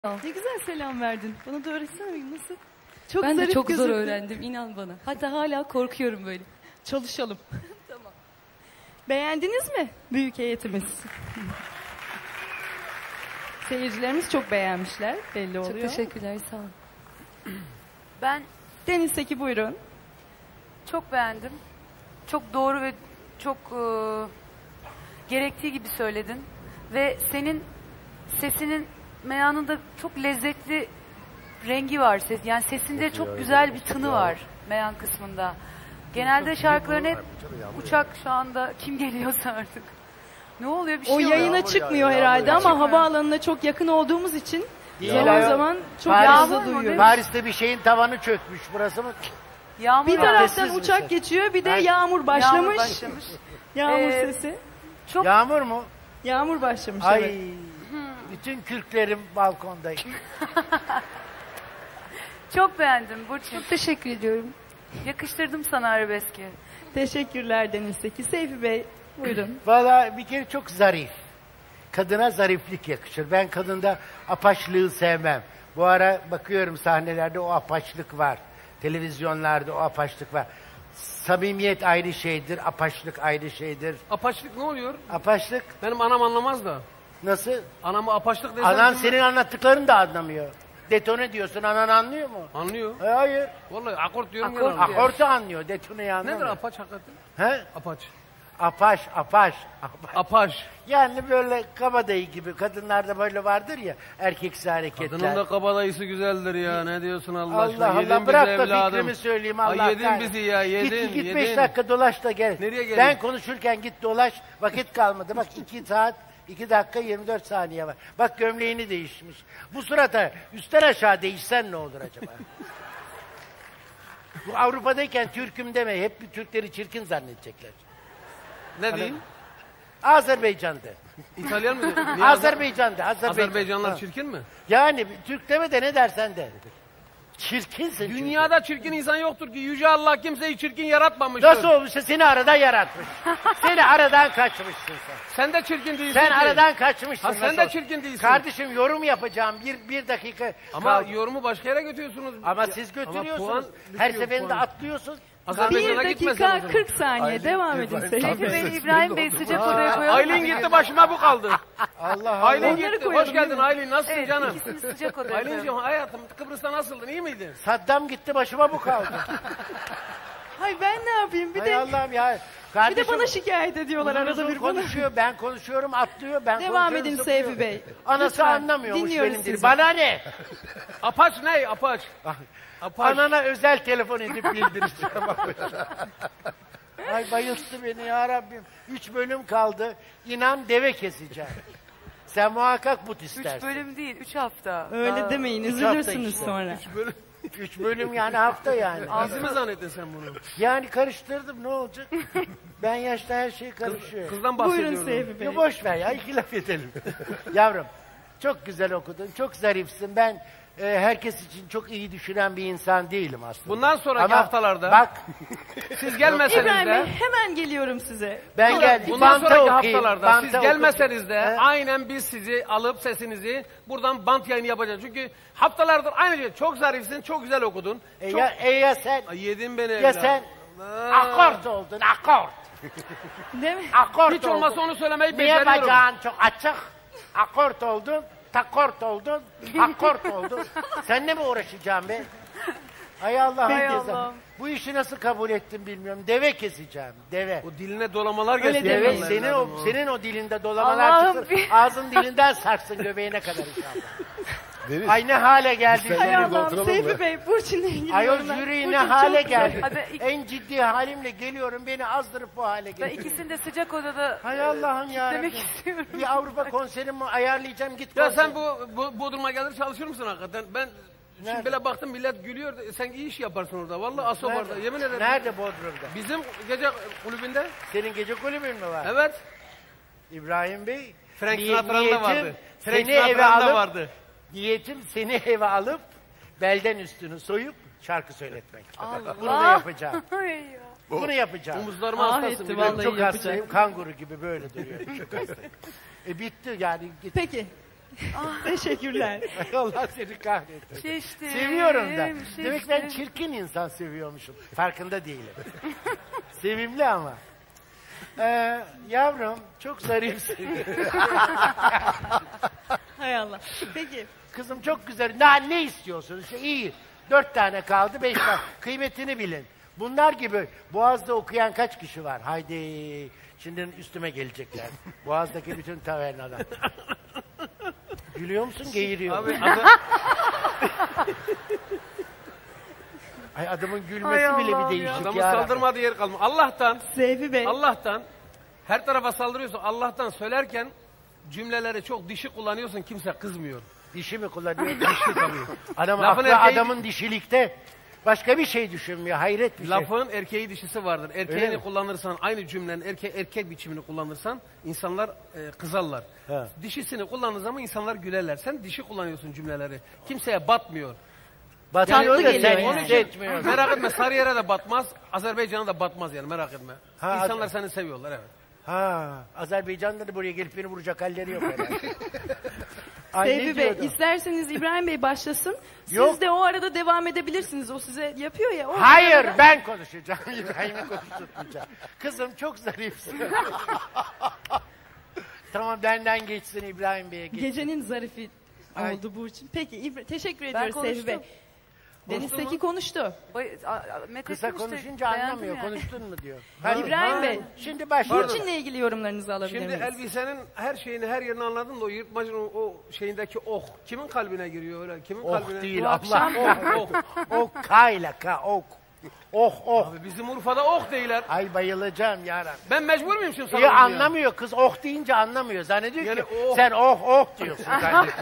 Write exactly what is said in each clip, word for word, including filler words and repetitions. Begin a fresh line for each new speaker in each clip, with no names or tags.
Ne güzel selam verdin. Bana da öğretsene nasıl? Çok
ben de çok
gözüktü.
zor öğrendim, inan bana. Hatta hala korkuyorum böyle.
Çalışalım.
Tamam.
Beğendiniz mi büyük heyetimiz? Seyircilerimiz çok beğenmişler, belli oluyor.
Çok teşekkürler, sağ olun.
Ben
Deniz Seki buyurun.
çok beğendim. Çok doğru ve çok e, gerektiği gibi söyledin. Ve senin sesinin meyanında çok lezzetli rengi var. Ses, yani sesinde çok güzel bir tını var meyan kısmında. Genelde şarkıların hep uçak şu anda kim geliyorsa artık. Ne oluyor bir şey
O
oluyor.
yayına çıkmıyor herhalde ama havaalanına çok yakın olduğumuz için
Değil
zaman
ayol.
zaman çok
Paris-
fazla
Yağmur mu,
duyuyoruz.
değil mi?
Paris'te bir şeyin tavanı çökmüş. Burası mı?
Yağmur
Bir
var.
taraftan
Sessiz
uçak
misin?
geçiyor, bir de
Ben-
yağmur başlamış.
Yağmur başlamış.
Yağmur
Ee,
sesi.
Çok
Yağmur mu?
Yağmur başlamış.
Ay.
Evet.
Bütün kürklerim balkonda.
çok beğendim Burçin.
Çok teşekkür ediyorum.
Yakıştırdım sana arabeski.
Teşekkürler Deniz Seki. Seyfi Bey buyurun.
Valla bir kere çok zarif. Kadına zariflik yakışır. Ben kadında apaçlığı sevmem. Bu ara bakıyorum sahnelerde o apaçlık var. Televizyonlarda o apaçlık var. Samimiyet ayrı şeydir, apaçlık ayrı şeydir.
Apaçlık ne oluyor?
Apaçlık
Benim anam anlamaz da.
nasıl?
Anamı apaçlık desem
Anan
kim-
senin anlattıklarını da anlamıyor. Detone diyorsun, anan anlıyor mu?
Anlıyor.
E, hayır.
Vallahi akort diyorum
Akort
gene anlıyor.
Akortu anlıyor, detoneyi anlamıyor.
Nedir apaç hakikaten?
He?
Apaç.
Apaş, apaş, apaş.
Apaç.
Yani böyle kabadayı gibi kadınlarda böyle vardır ya erkeksi hareketler.
Kadının da kabadayısı güzeldir ya. Ne diyorsun Allah, aşkına?
Allah
Yedin
Allah
bizi
bırak da
evladım.
fikrimi söyleyeyim
Ay,
Allah
yedin
kahretsin.
bizi ya, yedin,
Git, git
yedin.
beş dakika dolaş da gel.
Nereye geleyim?
Ben konuşurken git dolaş vakit kalmadı. Bak iki saat iki dakika yirmi dört saniye var. Bak gömleğini değişmiş. Bu surata üstten aşağı değişsen ne olur acaba? Bu Avrupa'dayken Türk'üm deme. Hep bir Türkleri çirkin zannedecekler.
Ne diyeyim?
Azerbaycan'da.
İtalyan mı? Niye
Azerbaycan'da. Azerbaycan.
Azerbaycanlar
Ha.
çirkin mi?
Yani Türk deme de ne dersen de. Çirkinsin çünkü.
Dünyada çirkin insan yoktur ki. Yüce Allah kimseyi çirkin yaratmamıştır.
Nasıl olmuşsa seni aradan yaratmış. Seni aradan kaçmışsın sen.
Sen de çirkin değilsin
Sen
ki.
aradan kaçmışsın.
Ha, sen
nasıl
de
olsa.
çirkin değilsin.
Kardeşim yorum yapacağım. Bir, bir dakika.
Ama
kaldı.
yorumu başka yere götürüyorsunuz.
Ama
Ya-
siz
ama
götürüyorsunuz.
puan
Her
düşüyor,
seferinde
puan.
atlıyorsun.
Azerbaycan'a
Bir
gitmesen o
dakika
zaman.
kırk saniye devam edin Seyfi
Peki
Bey.
beni İbrahim Bey sıcak odaya koyalım.
Aylin gitti başıma bu kaldı.
Allah Allah.
Aylin
Onları
gitti.
koyalım,
Hoş geldin
değil mi?
Aylin. Nasılsın
Evet,
canım?
ikisini sıcak odaya
Aylin'ciğim
koyalım.
hayatım Kıbrıs'ta nasıldın? İyi miydin?
Saddam gitti başıma bu kaldı.
Hay ben ne yapayım? Bir
Hay
de
Allah'ım ya.
bir
Kardeşim,
de bana şikayet ediyorlar
uzun
arada
uzun
bir bana.
konuşuyor. Ben konuşuyorum atlıyor. Ben
Devam
konuşuyorum,
edin
zıplıyor.
Seyfi Bey.
Anası
Lütfen,
anlamıyormuş
dinliyoruz
benim dili.
sizi.
Bana ne?
Apaç ne? Apaç. Apaç.
Anana özel telefon edip bildireceğim. Ay bayılttı beni ya Rabbim. Üç bölüm kaldı. İnan deve keseceğim. Sen muhakkak but
Üç
istersin.
bölüm değil, üç hafta.
Öyle
Daha-
demeyin,
üç hafta
üzülürsünüz
işte.
sonra.
Böyle
Üç bölüm yani hafta yani.
dizi mi zannettin sen bunu?
Yani karıştırdım ne olacak? Ben yaşta her şey karışıyor.
Kızdan
Buyurun
bahsediyorum.
Seyfi Bey.
Ya boş ver ya iki laf edelim. Yavrum çok güzel okudun. Çok zarifsin. Ben e, herkes için çok iyi düşünen bir insan değilim aslında.
Bundan sonraki
Ama
haftalarda
bak
siz gelmeseniz
İbrahim Bey
de
hemen geliyorum size.
ben geldim.
bundan
Banta
sonraki
okuyayım,
haftalarda
banta
siz
okuyayım.
gelmeseniz de
He?
aynen biz sizi alıp sesinizi buradan bant yayını yapacağız. Çünkü haftalardır aynı şey. Çok zarifsin, çok güzel okudun.
E
çok...
ya, e ya sen,
Ay, yedin beni
ya
evladım.
sen
Allah.
akort oldun, akort.
Değil mi?
Akort
Hiç
oldun.
olmazsa onu söylemeyi
Niye
beceriyorum.
bacağın çok açık? Akort oldun, takort oldun, akort oldun. Seninle mi uğraşacağım be? Hay Allah,
Hay
herkese.
Allah'ım.
Bu işi nasıl kabul ettim bilmiyorum. Deve keseceğim, deve.
O diline dolamalar
Öyle
geçti.
Deve,
demeyin.
senin o, senin o dilinde dolamalar
Allah'ım
çıksın.
bir-
Ağzın dilinden sarsın göbeğine kadar inşallah.
Deniz,
Ay ne hale geldi.
Hay
Şöyle bir
Allah'ım
oturalım
Seyfi
mı?
Bey, Burçin'le ilgili
Ayol
yorumlar.
jüri
Burçin
ne
çok
hale
güzel.
geldi.
Hadi ilk-
En ciddi halimle geliyorum, beni azdırıp bu hale
Ben
getiriyor.
ikisini de sıcak odada
Hay Allah'ım ya
demek
Rabbim.
istiyorum.
Bir Avrupa konserimi ayarlayacağım, git
Ya
konser.
sen bu, bu Bodrum'a gelir çalışır mısın hakikaten? Ben
Nerede?
şimdi böyle baktım millet gülüyor. Sen iyi iş yaparsın orada. Vallahi aso var da yemin ederim.
Nerede Bodrum'da?
Bizim gece kulübünde.
Senin gece kulübün mü var?
Evet.
İbrahim Bey.
Frank
ni-
Sinatra'nın da
niyetim
vardı. Frank
Seni eve
Sinatra'nın da
alıp,
vardı.
niyetim seni eve alıp belden üstünü soyup şarkı söyletmek.
Allah.
Bunu da yapacağım.
Ay ya.
Bunu yapacağım.
Omuzlarıma
Ah
hastasın.
etti
biliyorum.
vallahi.
Çok
yapacak.
hastayım. Kanguru gibi böyle duruyorum. Çok hastayım. E bitti yani. Git.
Peki. Teşekkürler.
Allah seni kahretsin.
Şiştim,
Seviyorum da.
şiştim.
Demek ben çirkin insan seviyormuşum. Farkında değilim. Sevimli ama. Ee, yavrum çok zarifsin.
Hay Allah. Peki.
Kızım çok güzel. Daha ne istiyorsunuz? İşte iyi. Dört tane kaldı, beş tane. Kıymetini bilin. Bunlar gibi Boğaz'da okuyan kaç kişi var? Haydi. Şimdi üstüme gelecekler. Boğaz'daki bütün tavernalar. Gülüyor musun? Geğiriyor.
Abi adı,
Ay adamın gülmesi
Ay
bile bir
Allah'ım
değişik
adamın
ya.
saldırmadığı yer kalmadı. Allah'tan,
Seyfi Bey.
Allah'tan her tarafa saldırıyorsun. Allah'tan söylerken cümleleri çok dişi kullanıyorsun. Kimse kızmıyor.
Dişi mi kullanıyor? Dişi tabii. Adam
Lafın
aklı
erkeği-
adamın dişilikte. Başka bir şey düşünmüyor. Hayret bir şey.
Lafın erkeği dişisi vardır.
Öyle
Erkeğini
mi?
kullanırsan, aynı cümlenin erkek erkek biçimini kullanırsan insanlar e, kızarlar.
He.
Dişisini kullandığı zaman insanlar gülerler. Sen dişi kullanıyorsun cümleleri. Kimseye batmıyor.
Batıyor
Tatlı
da
geliyor
sen
yani.
hissetmiyorsun.
Merak etme, Sarıyer'e de batmaz, Azerbaycan'a da batmaz yani, merak etme.
Ha,
İnsanlar
Az-
seni seviyorlar, evet.
Ha, Azerbaycan'da da buraya gelip beni vuracak halleri yok herhalde. Ay, ne
Seyfi Bey,
diyordun?
isterseniz İbrahim Bey başlasın. Siz
Yok.
de o arada devam edebilirsiniz. O size yapıyor ya. O
Hayır,
arada-
ben konuşacağım. İbrahim'i konuşturmayacağım. Kızım çok zarifsin. Tamam, benden geçsin İbrahim Bey'e geçsin.
Gecenin zarifi
Ay.
oldu Burçin. Peki İbra- teşekkür
Ben
ediyoruz Seyfi Bey.
konuştum.
Deniz
Konuştun
Seki
mu?
konuştu.
Bay- a- a- Met
Kısa
ettim işte,
konuşunca
beğendim
anlamıyor.
yani.
Konuştun mu diyor.
İbrahim Bey,
Şimdi başlıyoruz.
Burçin'le ilgili yorumlarınızı alabilir
Şimdi
miyiz?
elbisenin her şeyini, her yerini anladın da o yırtmacın o, o şeyindeki ok, kimin kalbine giriyor öyle? Kimin
Ok
kalbine?
değil
Bu
Allah.
akşam ok, ok.
Ok kayla ka ok. Oh oh.
Abi bizim Urfa'da ok değiller.
Ay bayılacağım yarabbim.
Ben mecbur muyum şimdi sana?
İyi
bunu ya?
anlamıyor kız, oh deyince anlamıyor. Zannediyor
Yani
ki
oh.
sen oh oh diyorsun zannediyor.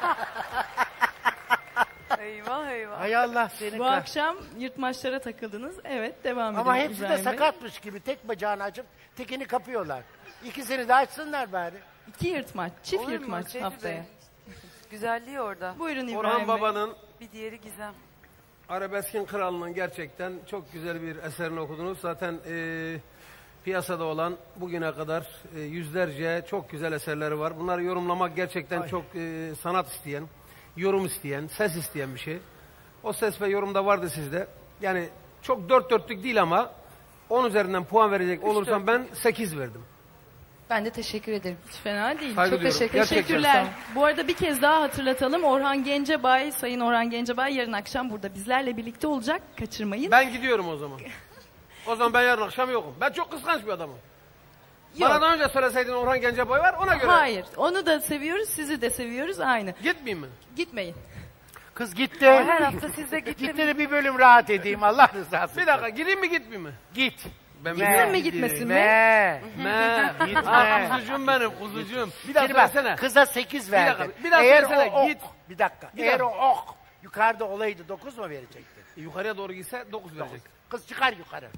Eyvah eyvah.
Hay Allah seni
Bu
kah-
akşam yırtmaçlara takıldınız. Evet, devam edelim
Ama hepsi de
İbrahim Bey.
sakatmış gibi tek bacağını açıp tekini kapıyorlar. İkisini de açsınlar bari.
İki yırtmaç, çift
Olur mu
yırtmaç
Seyfi
haftaya.
Bey? Güzelliği orada.
Buyurun İbrahim
Orhan
Bey.
Baba'nın
Bir diğeri Gizem.
Arabeskin Kralı'nın gerçekten çok güzel bir eserini okudunuz. Zaten e, piyasada olan bugüne kadar e, yüzlerce çok güzel eserleri var. Bunları yorumlamak gerçekten
Ay.
çok e, sanat isteyen, yorum isteyen, ses isteyen bir şey. O ses ve yorum da vardı sizde. Yani çok dört dörtlük değil ama on üzerinden puan verecek olursam ben sekiz verdim.
Ben de teşekkür ederim.
Hiç fena değil.
Saygı
Çok
duyuyorum.
teşekkür-
Gerçekten.
Teşekkürler. Bu arada bir kez daha hatırlatalım. Orhan Gencebay, Sayın Orhan Gencebay yarın akşam burada bizlerle birlikte olacak. Kaçırmayın.
Ben gidiyorum o zaman. O zaman ben yarın akşam yokum. Ben çok kıskanç bir adamım.
Yok.
Bana daha önce söyleseydin Orhan Gencebay var, ona göre.
Hayır. Onu da seviyoruz, sizi de seviyoruz. Aynı.
Gitmeyeyim mi?
Gitmeyin.
Kız gitti.
Her hafta siz de
Gitti
gittim.
de bir bölüm rahat edeyim Allah rızası için.
Bir dakika, gideyim mi gitmeyeyim mi?
Git.
Ben
Ne?
biliyorum.
mi gitmesin mi?
Ne?
Me.
Gitme.
Ah, kuzucuğum benim, kuzucuğum. Bir daha
Şimdi bak,
söylesene.
kıza sekiz verdi.
dakika, bir daha
Eğer
söylesene,
o ok,
git.
bir dakika.
Bir
Eğer
dakika.
o ok yukarıda olaydı dokuz mu verecekti?
E, yukarıya doğru gitse dokuz verecek.
Kız çıkar yukarı.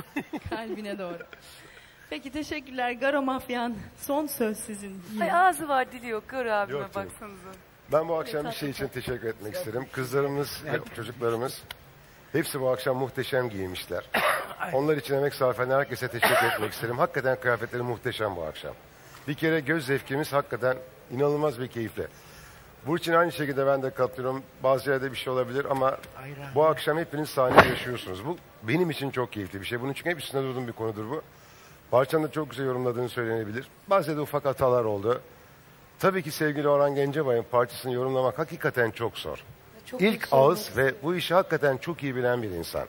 Kalbine doğru. Peki teşekkürler. Garo Mafyan. Son söz sizin.
Ay ağzı var dili yok. Gör abime
Yok, yok.
baksanıza.
Ben bu akşam bir şey için teşekkür etmek isterim. Kızlarımız ve çocuklarımız hepsi bu akşam muhteşem giymişler. Onlar için emek sarf eden herkese teşekkür etmek isterim. Hakikaten kıyafetleri muhteşem bu akşam. Bir kere göz zevkimiz hakikaten inanılmaz bir keyifle. Burçin aynı şekilde ben de katılıyorum. Bazı yerde bir şey olabilir ama
Aynen.
bu akşam hepiniz sahnede yaşıyorsunuz. Bu benim için çok keyifli bir şey. Bunun için hep üstünde durduğum bir konudur bu. Parçanın da çok güzel yorumladığını söylenebilir. Bazı yerde ufak hatalar oldu. Tabii ki sevgili Orhan Gencebay'ın parçasını yorumlamak hakikaten çok zor.
Çok
İlk
mutlu oldum.
ağız ve bu işi hakikaten çok iyi bilen bir insan.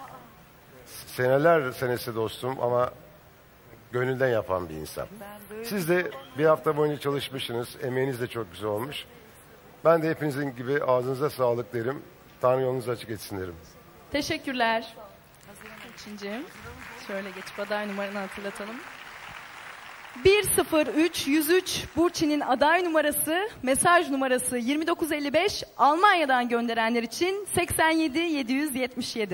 Seneler senesi dostum ama gönülden yapan bir insan. Siz de bir hafta boyunca çalışmışsınız. Emeğiniz de çok güzel olmuş. Ben de hepinizin gibi ağzınıza sağlık derim. Tanrı yolunuzu açık etsin derim.
Teşekkürler. Üçüncüm. Şöyle geçip aday numaranı hatırlatalım. bir sıfır üç yüz üç Burçin'in aday numarası, mesaj numarası yirmi dokuz elli beş, Almanya'dan gönderenler için seksen yedi yedi yüz yetmiş yedi.